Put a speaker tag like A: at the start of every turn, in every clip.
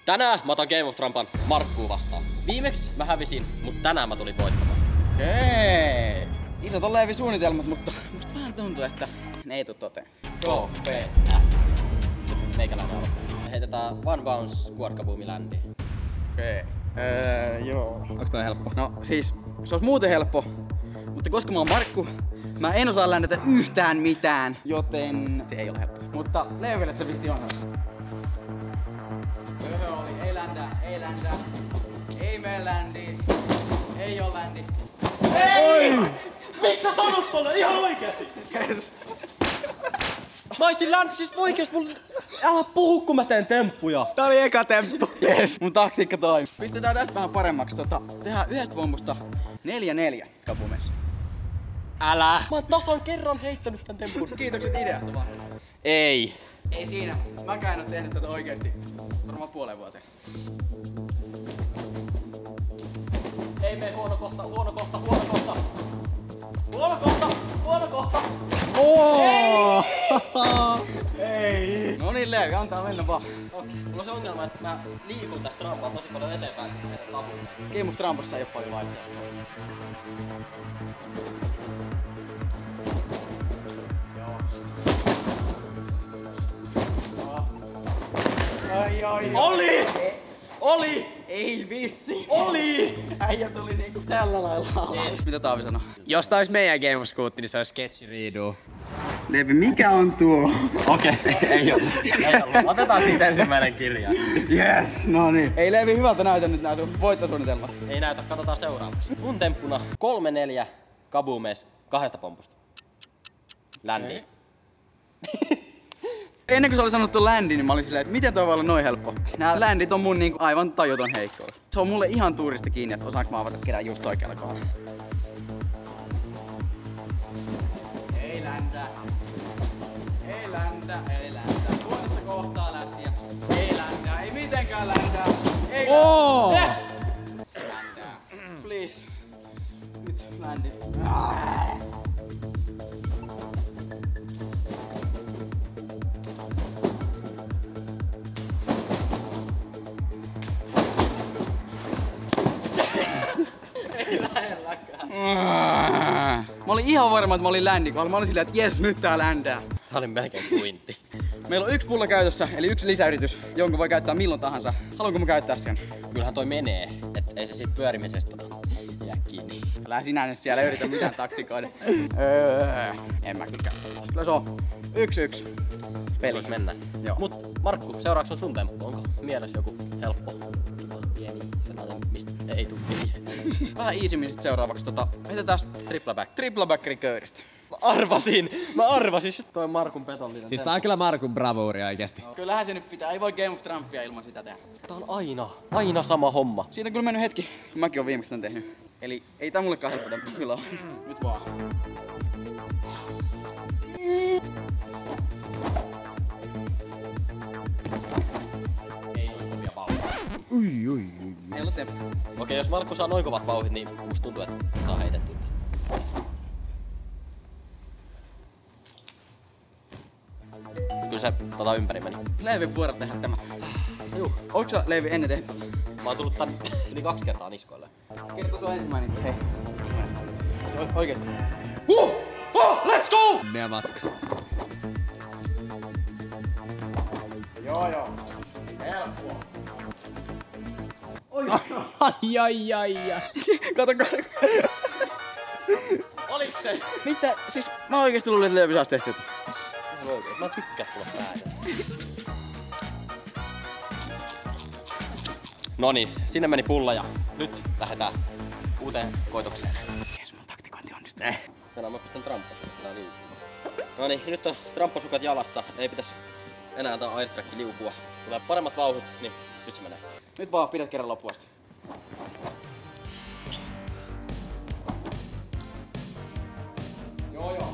A: Tänään mä otan Game of Trampan Markkuu vastaan. Viimeksi mä hävisin, mutta tänään mä tulin voittamaan.
B: Okei. Isot on Leevi-suunnitelmat, mutta musta vähän tuntuu, että ne ei tuu toteen.
A: Go, PS. Meikäläinen aloittaa. Heitetään One Bounce Squad Kaboomi ländiin.
B: Okei. Joo.
C: Onks toi helppo?
B: No siis, se olisi muuten helppo. Mutta koska mä oon Markku, mä en osaa ländetä yhtään mitään, joten se ei ole helppo. Mutta Leeville se vissi on. Oli, ei ländä, ei ländä. Ei mene ländiin. Ei oo ländi.
A: Ei! Miksi sä sanot tolle? Ihan oikeesti! Mä oisin siis oikeesti mulla... Älä puhu kun mä teen temppuja.
B: Tää oli eka temppu. Yes. Mun taktiikka toimi. Pistetään tästä vähän paremmaksi. Tehdään yhdestä pompusta 4-4 Kaboomeissa.
A: Älä! Mä oon tasan kerran heittänyt tän tempun.
B: Kiitokset ideasta vaan.
A: Ei.
B: Ei siinä. Mäkään en oo tehnyt tätä oikeesti varmaan puolen vuoteen.
A: Ei mene huono kohta, huono kohta, huono kohta. Huono kohta, huono kohta.
B: Oh! Ei! No niin Leevi, antaa mennä vaan.
A: Okei. Mulla on se ongelma, että mä liikun tästä rampaa tosi paljon eteenpäin.
B: Game of Trampassa ei oo paljon vaikeaa. Ai.
A: Oli! Oli!
B: Ei vissi!
A: Oli!
B: Äijä tuli niinku tällä lailla alas. Mitä Taavi sanoo?
C: Jos tää ois meidän Game of Scoot, niin se ois sketchi redo.
B: Leevi, mikä on tuo?
A: Okei, ei oo. Otetaan siitä ensimmäinen kirja.
B: Yes, no niin. Ei Leevi, hyvältä näytä nyt nää sun voittosuunnitelmat.
A: Ei näytä, katsotaan seuraavaksi. Mun temppuna 3-4 Kaboomeis 2 pompusta. Ländiin.
B: Ennen kuin sä oli sanottu ländi, niin mä olin silleen, että miten toi voi olla noin helppo. Nää ländit on mun niinku aivan tajuton heikkous. Se on mulle ihan tuurista kiinni, että osaanko mä avata kerran just oikealla kohdalla. Ei ländä. Ei ländä, ei ländä. Tuolista kohtaa lähtiä. Ei ländä, ei mitenkään ländä. Ei ländä. Ländää. Please. Nyt ländi.
A: Ei lähelläkään.
B: Mä olin ihan varma, että mä olin ländikolla. Mä olin silleen, että jes, nyt tää ländää.
A: Tää oli melkein kuintti.
B: Meillä on 1 pulla käytössä, eli 1 lisäyritys, jonka voi käyttää milloin tahansa. Haluanko mä käyttää sen?
A: Kyllähän toi menee, et ei se siitä pyörimisestä jää kiinni.
B: Älä sinä nyt siellä yritä mitään taktikoida. En mä kyllä käy. Kyllä se on 1-1 peli.
A: Vois mennä.
B: Joo.
A: Mut Markku, seuraavaksi on sun temppu. Onko mielessä joku helppo, pieni sellainen, mistä ei tuu pieni?
B: Vähän easimmin sit seuraavaksi. Heitetään tripla back recurrista.
A: Mä arvasin sit toi Markun petollinen
C: Siis tää on kyllä Markun bravuuri oikeesti.
B: Kyllähän se nyt pitää, ei voi Game of Trumpia ilman sitä tehdä.
A: Tää on aina sama homma.
B: Siitä on kyllä mennyt hetki, kun mäkin oon viimeksi tän tehnyt. Eli ei tää mulle helppo temppu kyllä ole. Nyt vaan.
A: Ei oo kovia vauhtia.
C: Ui.
B: Meillä on temppu.
A: Okei, jos Markku saa noin kovat vauhdit, niin musta tuntuu, että saa heitettyä. Kyllä se ympäri meni.
B: Leevi vuoro tehdä tämä.
A: Juu.
B: Onko sä Leevi ennen tehnyt?
A: Mä oon tullut tän yli 2 kertaa niskoille.
B: Kerto sun ensimmäinen. Hei. Se oikeesti.
A: Let's go!
C: Meidän matka.
B: Joo. Helppoa. Oi.
C: Ai.
B: Kato.
A: Oliks se?
B: Mitä? Siis mä oikeesti luulin, että Leevi saas tehtyä.
A: Mä tykkään tulla päälle. Noniin, sinne meni pulla ja nyt lähdetään uuteen koitokseen.
B: Jes, mun taktikointi onnistuu.
A: Tänään mä pistän tramppasukat liukumaan. Noniin, nyt on tramppasukat jalassa. Ei pitäis enää tää airtrack liukua. Tulee paremmat vauhdit, niin nyt se menee.
B: Nyt vaan pidät kerran loppuun asti. Joo.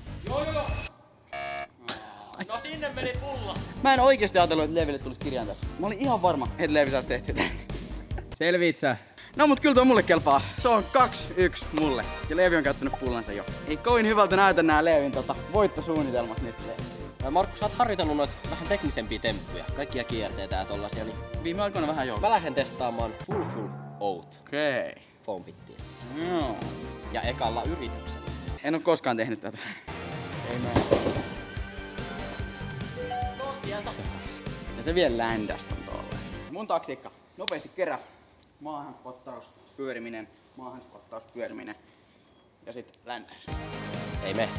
A: No sinne meni pulla!
B: Mä en oikeesti ajatellut, että Leeville tulisi kirjaan tässä. Mä olin ihan varma, että Leevi saisi tehtyä.
C: Selviit sä?
B: No mut kyllä toi mulle kelpaa. Se on 2-1 mulle. Ja Leevi on käyttänyt pullansa jo. Ei kovin hyvältä näytä nää Leevin voittosuunnitelmat nyt.
A: Markku, sä oot harjoitellut noita vähän teknisempiä temppuja. Kaikkia kierteitä ja tollasia, niin
B: Viime aikoina vähän joo.
A: mä lähden testaamaan full out
B: Okei.
A: foam pittiä.
B: Joo.
A: Ja ekalla yrityksellä.
B: En oo koskaan tehnyt tätä. Ei mä. Ja se vielä ländästä on tolleen. Mun taktiikka. Nopeasti kerä. Maahan spottaus, pyöriminen. Maahan spottaus, pyöriminen. Ja sit ländäys.
A: Ei me.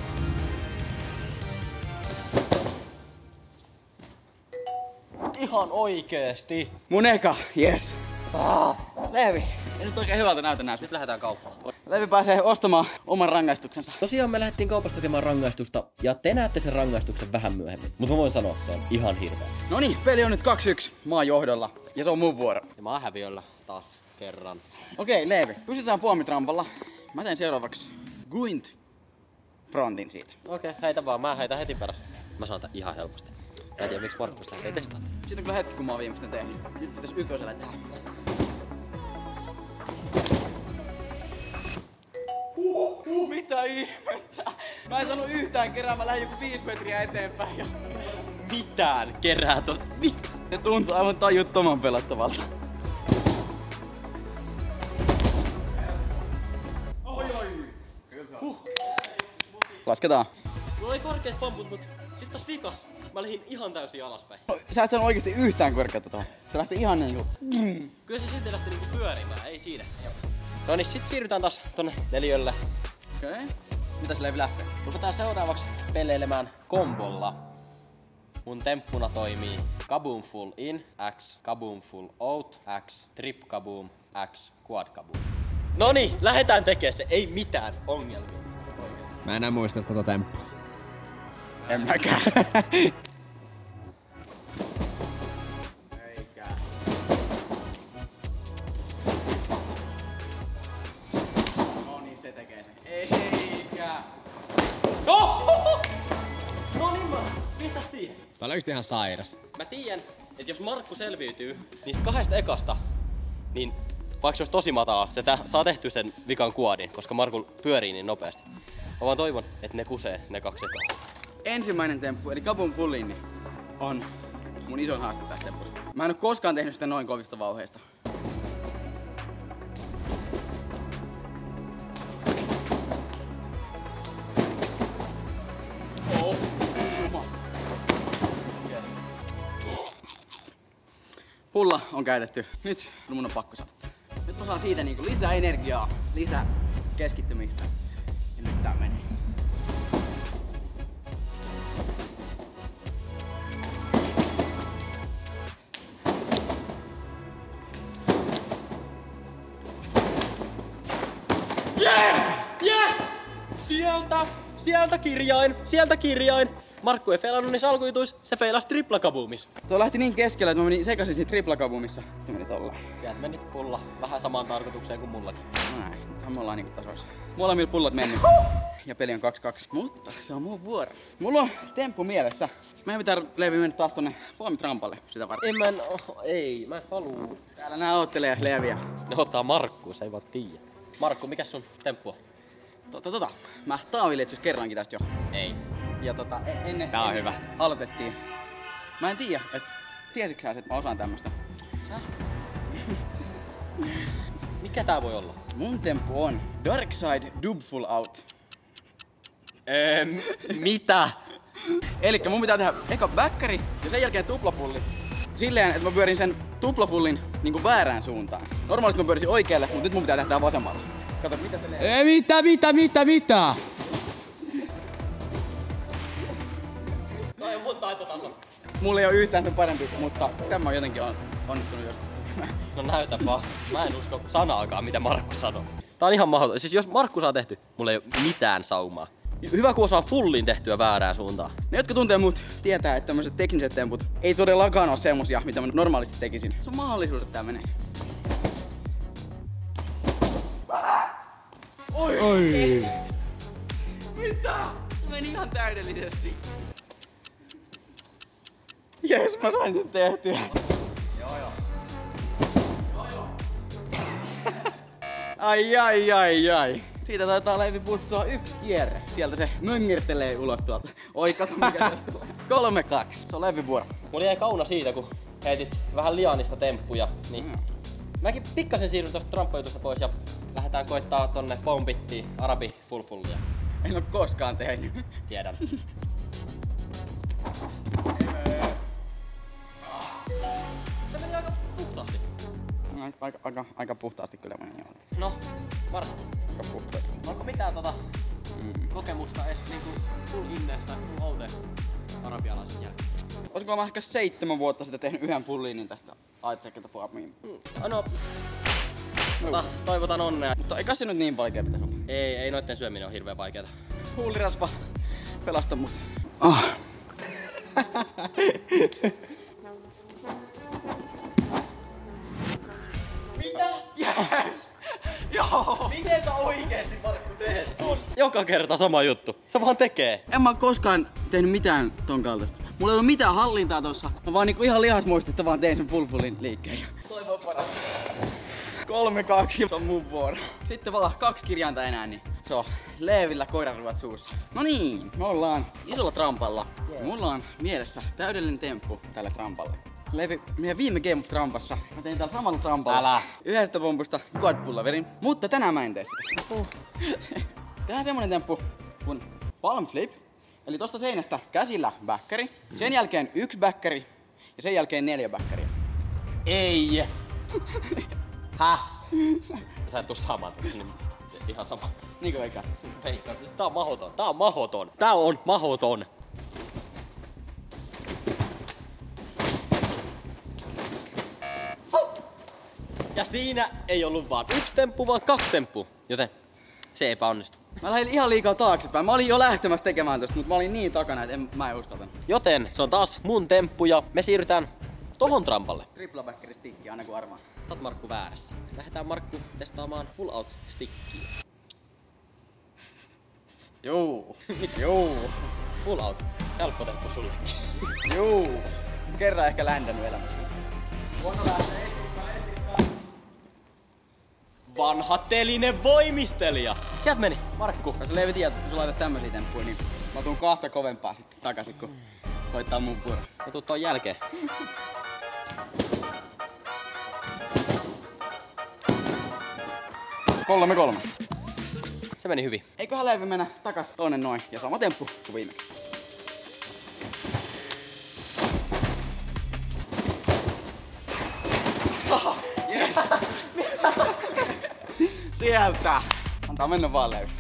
A: Ihan oikeesti.
B: Mun eka, yes. Leevi. Ei nyt oikein hyvältä näytä nää.
A: Nyt lähdetään kauppaan.
B: Leevi pääsee ostamaan oman rangaistuksensa.
A: Tosiaan me lähdettiin kaupasta tekemään rangaistusta ja te näette sen rangaistuksen vähän myöhemmin. Mutta mä voin sanoa, että se on ihan hirveä.
B: Noniin, peli on nyt 2-1. Mä oon johdolla. Ja se on mun vuoro.
A: Ja mä oon häviöllä taas kerran.
B: Okei, Leevi. Pysytään puomitrampalla. Mä teen seuraavaksi Guint frontin siitä.
A: Okei, heitä vaan. Mä heitän heti perässä. Mä saan tän ihan helposti. Mä en tiedä miksi Markku sitä ei testaa.
B: Siitä on kyllä hetki kun mä oon viimeistä tehnyt. Nyt pitäis ykkösellä tehdä. Mitä ihmettä? Mä en saanut yhtään kerää, mä lähdin joku 5 metriä eteenpäin ja...
A: Mitään kerää
B: Se tuntuu aivan tajuttoman pelattavalta. Lasketaan.
A: Mulla oli korkeat pamput, mut sit tos vikas mä lähdin ihan täysin alaspäin.
B: Sä et saanut oikeesti yhtään korkeutta tuohon. Se lähti ihan niinku...
A: Kyllä se silti lähti niinku pyörimään, ei siinä. No niin, sit siirrytään taas tonne neliölle.
B: Okei. Mitäs Leevi lähtee?
A: Ruvetaan seuraavaksi peleilemään kombolla. Mun temppuna toimii kaboom full in, X, kaboom full out, X, trip kaboom, X, quad kaboom. Noniin, lähdetään tekemään se, ei mitään ongelmia.
C: Mä enää muista tota temppua.
B: En mäkään. Eikä. No niin, se tekee sen. Eikä.
A: No niin, pistä siihen.
C: Tää oli oikeesti ihan sairas.
A: Mä tiedän, että jos Markku selviytyy niistä kahdesta ekasta, niin vaikka se olisi tosi matala, se saa tehty sen vikan kuodin, koska Markku pyörii niin nopeasti. Mä vaan toivon, että ne kusee ne 2 ekaa.
B: Ensimmäinen temppu, eli kaboom full in, on mun isoin haaste tästä temppusta. Mä en oo koskaan tehnyt sitä noin kovista vauheista. Pulla on käytetty. Nyt mun on pakko saada. Nyt mä saan siitä niinku lisää energiaa, lisää keskittymistä. Ja nyt tää menee.
A: Yes! Yes! Sieltä kirjain! Markku ei feilannut niissä alkujutuissa, se feilasi triplakaboomis.
B: Se lähti niin keskellä, että mä menin sekaisin siinä triplakaboomissa. Se meni tollaan.
A: Sieltä meni pulla vähän samaan tarkoitukseen kuin mullakin.
B: Näin, nythän me ollaan niinku tasoissa. Molemmilla pullat mennyt. Ja peli on 2-2. Mutta se on mun vuoro. Mulla on temppu mielessä. Meidän pitää Leevi mennä taas tonne puomitrampalle sitä varten.
A: Mä en haluu.
B: Täällä nää oottelee Leeviä.
A: Ne ottaa Markku, se ei vaan tiedä. Markku, mikä sun temppu on?
B: Mä taavilin itse kerrankin tästä jo.
A: Ei.
B: Ja ennen
C: Tää on hyvä.
B: aloitettiin. Mä en tiedä, että tiesitkö sä, että mä osaan tämmöstä?
A: Mikä tää voi olla?
B: Mun temppu on Dark Side Dub Full Out.
A: Mitä?
B: Elikkä mun pitää tehdä eka backkari ja sen jälkeen tuplapulli. Silleen, että mä pyörin sen tuplapullin niinku väärään suuntaan. Normaalisti mä pyörisin oikealle, mutta nyt mun pitää tehdä tää vasemmalla. Kato, mitä se lee.
C: Ei mitä?
A: Toi on mun taitotaso.
B: Mulla ei oo yhtään sen parempi, mutta tämä on jotenkin onnistunut joskus.
A: No näytä vaan. Mä en usko sanaakaan, mitä Markku sanoo. Tää on ihan mahdoton. Siis jos Markku saa tehty, mulla ei oo mitään saumaa. Hyvä kun osaan fullin tehtyä väärään suuntaan.
B: Ne jotka tuntee mut tietää, että tämmöiset tekniset temput ei todellakaan oo semmosia, mitä mä normaalisti tekisin. Se on mahdollisuus, että tää menee.
C: Oi.
B: Mitä? Meni ihan täydellisesti. Jes, mä sain sen tehtyä. Joo. Ai. Siitä taitaa Leevi puuttua 1 kierre. Sieltä se möngirtelee ulos tuolta. Oi, kato mikä tästä tulee. 3-2. Se on Leevin vuoro.
A: Mulla jäi kauna siitä, kun heitit vähän lianista temppuja, niin mäkin pikkasen siirryn tosta tramppajutusta pois ja lähdetään koittaa tonne bombittiin arabi full-fullia.
B: En oo koskaan tehnyt.
A: Tiedän. Se meni aika puhtaasti.
B: Aika puhtaasti kyllä meni joo.
A: No, Markku.
B: Aika puhtaasti.
A: Onko mitään kokemusta edes niinku full inneestä, full outeesta arabialaisen jälkeen?
B: Olisiko mä ehkä 7 vuotta sitten tehnyt yhden pulliin, niin tästä ajattelin, että farmiin.
A: No, toivotan onnea.
B: Mutta eikä se nyt niin vaikea pitäisi olla.
A: Ei noitten syöminen on hirveän vaikeeta.
B: Huulirasva, pelasta mut.
A: Mitä?
B: Yes! Joo!
A: Miten sä oikeesti, Markku, teet ton? Joka kerta sama juttu. Se vaan tekee.
B: En mä oo koskaan tehnyt mitään ton kaltaista. Mulla ei ollut mitään hallintaa tossa. Mä vaan niinku ihan lihasmuistista vaan tein sen full-fullin liikkeen.
A: Toivon parasta.
B: 3-2 on mun vuoro. Sitten vaan 2 kirjainta enää, niin se on Leevillä koiraruvat suussa. No niin, me ollaan isolla trampalla.
A: Yeah.
B: Mulla on mielessä täydellinen temppu tälle trampalle. Leevi, meidän viime Game of Trampassa mä tein täällä samalla trampalla.
A: Älä.
B: Yhdestä pompusta quad pullaverin, mutta tänään mä en tee sitä. Tehdään semmonen temppu kuin palm flip. Eli tosta seinästä käsillä backkari, sen jälkeen 1 backkari ja sen jälkeen 4 backaria.
A: Ei! Häh? Sä et tuu saamaan niin ihan sama.
B: Niinkö eikä?
A: Veikkaan, tää on mahoton. Tää on mahoton. Tää on mahoton. Ja siinä ei ollut vaan 1 temppu, vaan 2 temppua. Joten se epäonnistui.
B: Mä lähdin ihan liikaa taaksepäin. Mä olin jo lähtemässä tekemään tosta, mutta mä olin niin takana, että mä en uskaltanut.
A: Joten se on taas mun temppu ja me siirrytään tohon trampalle.
B: Tripla backeri stikki, aina kun arvaa.
A: Sä oot Markku väärässä. Lähdetään Markku testaamaan full out stickiä.
B: Juu. Juu.
A: Full out. Helppo temppu sullekin.
B: Juu. Kerran ehkä ländännyt elämässä. Vuonna lähtee
A: Vanha telinen voimistelija. Sieltä meni, Markku.
B: Jos Leevi tiedät, kun sä laitat tämmösiä temppuja, niin mä tuun 2 kovempaa sitten takaisin, kun koittaa mun vuoro.
A: Mä tuun ton jälkeen.
B: Kolme.
A: Se meni hyvin.
B: Eiköhän Leevi mennä takas tonne noin ja sama temppu kuin viime. Yes. Sieltä! Antaa mennä vaan Leevi.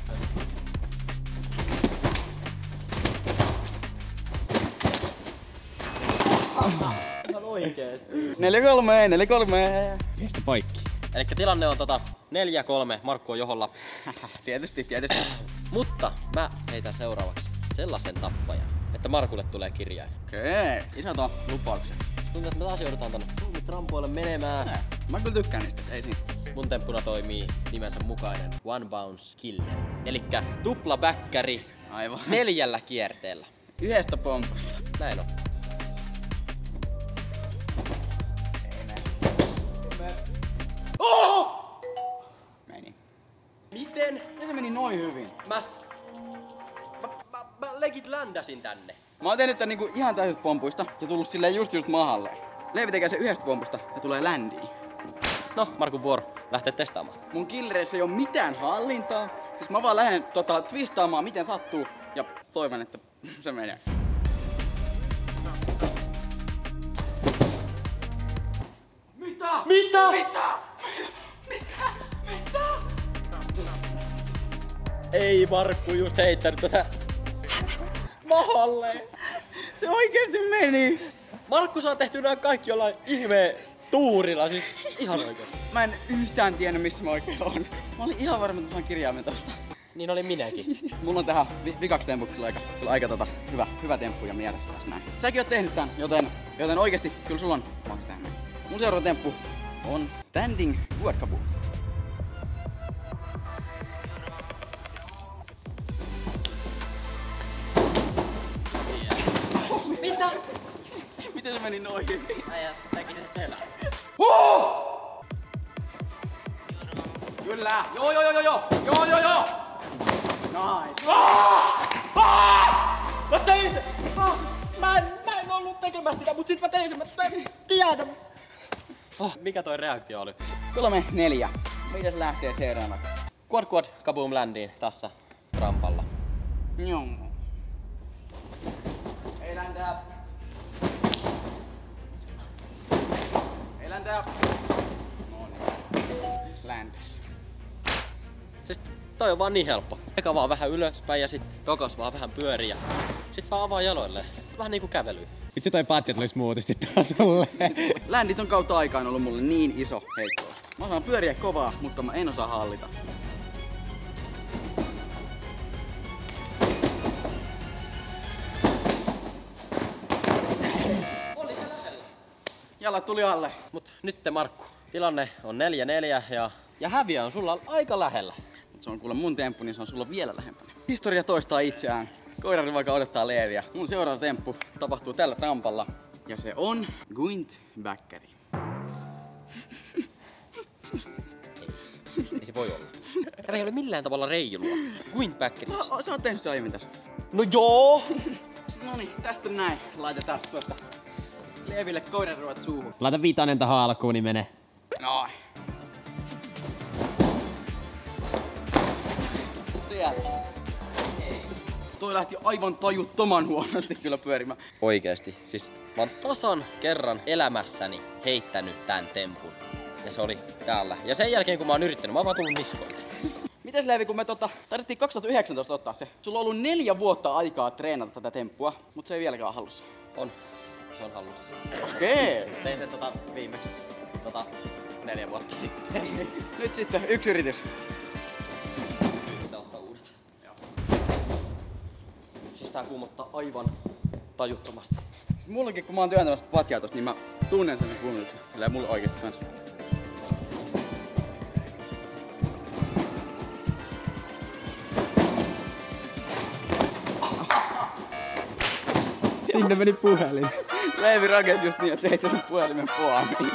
A: Ihan oikeesti.
B: 4-3.
C: Mistä poikki?
A: Elikkä tilanne on 4-3, Markku on joholla.
B: Tietysti.
A: Mutta mä heitän seuraavaksi sellaisen tappajan, että Markulle tulee kirjain.
B: Okei, isot on lupaukset.
A: Tuntuu, että me taas joudutaan tonne trampoille menemään.
B: Mä kyllä tykkään niistä, ei siinä.
A: Mun temppuna toimii nimensä mukainen One Bounce Killer. Elikkä tupla backkari
B: Aivan.
A: 4 kierteellä.
B: Yhdestä pompusta.
A: Näin on.
B: Meni.
A: Miten?
B: Ja se meni noin hyvin.
A: Mä legit ländäsin tänne.
B: Mä oon tehnyt tän niinku ihan täysistä pompuista ja tullut silleen just mahalle. Leevi tekee sen yhdestä pompusta ja tulee ländiin.
A: No, Markun vuoro. Lähtee testaamaan.
B: Mun killereissä ei oo mitään hallintaa. Siis mä vaan lähden twistaamaan miten sattuu ja toivon, että se menee. Mitä?
A: Ei Markku just heittänyt tätä mahalle.
B: Se oikeesti meni!
A: Markku saa tehty nää kaikki jollain ihmeen tuurilla, siis ihan oikeesti.
B: Mä en yhtään tiennyt missä mä oikein on. Mä olin ihan varma, että mä saan kirjaimen tosta.
A: Niin oli minäkin.
B: Mulla on tähän vikaksi tempuksi aika hyvä temppu ja mielessä tässä näin. Säkin oot tehnyt tän, joten oikeesti kyllä sulla on mahdollista tehdä näin. Mun seuraava temppu on Standing Quad Kaboom.
A: Mitä?
B: Miten se meni noin?
A: Äijä teki sen selän.
B: Kyllä!
A: Joo!
B: Nice!
A: Mä tein sen! Mä en
B: tekemässä sitä, mut sit mä tein sen, mä tiedän.
A: Mikä toi reaktio oli?
B: 3-4. Mitäs lähtee seuraavaksi?
A: Quad quad kaboom landiin tässä rampalla.
B: Joo. Ei ländää. Ei ländää. No niin. Ländäs.
A: Siis toi on vaan niin helppo. Eka vaan vähän ylöspäin ja sit tokas vaan vähän pyörii ja sit vaan avaa jaloille. Vähän niinku kävelyä.
C: Vitsi toi patja tuli smoothisti tasolle.
B: Ländit on kautta aikaan ollut mulle niin iso heikkous. Mä osaan pyöriä kovaa, mutta mä en osaa hallita.
A: Oli se lähellä.
B: Jalat tuli alle.
A: Mut nyt Markku, tilanne on 4-4 ja häviä on sulla aika lähellä.
B: Mut se on kuule mun temppu, niin se on sulla vielä lähempänä. Historia toistaa itseään. Koirari vaikka odottaa Leeviä. Mun seuraava temppu tapahtuu tällä rampalla. Ja se on Guint-bäkkäri.
A: Ei se voi olla. Tämä ei ole millään tavalla reilua. Guint-bäkkäri.
B: Sä oot tehnyt se aiemmin tässä.
A: No joo!
B: Noniin, tästä näin. Laitetaan tuosta Leeville koiraruot suuhun.
C: Laita 5 tähän alkuun, niin menee.
B: Noin. Sieltä. Toi lähti aivan tajuttoman huonosti kyllä pyörimään.
A: Oikeesti, siis mä oon tasan kerran elämässäni heittänyt tän tempun. Ja se oli täällä. Ja sen jälkeen kun mä oon yrittänyt, mä oon vaan tullut niskoille.
B: Mites Leevi, kun me taidettiin 2019 ottaa se. Sulla on ollut 4 vuotta aikaa treenata tätä temppua, mutta se ei vieläkään hallussa.
A: On. Se on hallussa.
B: Okei.
A: Tein sen viimeksi 4 vuotta sitten.
B: Nyt sitten yksi yritys.
A: Pitää ottaa uudet. Siis tää kuumottaa aivan tajuttomasti.
B: Siis mullakin kun mä oon työntämässä patjaa tosta, niin mä tunnen sen kuumennuksen. Sillä mulla oikeesti kans.
C: Sinne meni puhelin.
B: Leevi rakensi just niin, että se ei tullut puhelimen puoliin.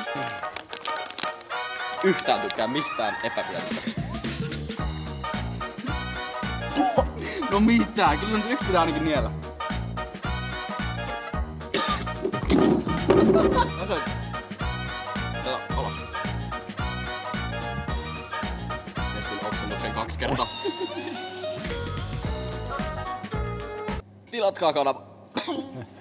A: Yhtään tykkää mistään epähyödyllisestä.
B: No mitään, kyllä se yksi pitää ainakin niellä.
A: Alas. Testin oksennuksen 2 kertaa. Tilatkaa kanava.